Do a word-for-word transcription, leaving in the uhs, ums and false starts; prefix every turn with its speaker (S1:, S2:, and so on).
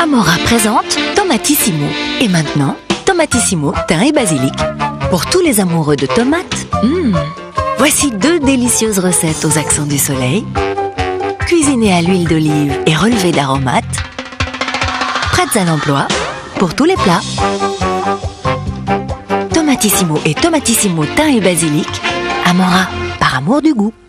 S1: Amora présente Tomatissimo. Et maintenant, Tomatissimo, thym et basilic. Pour tous les amoureux de tomates, mmh, voici deux délicieuses recettes aux accents du soleil, cuisinées à l'huile d'olive et relevées d'aromates, prêtes à l'emploi pour tous les plats. Tomatissimo et Tomatissimo, thym et basilic. Amora, par amour du goût.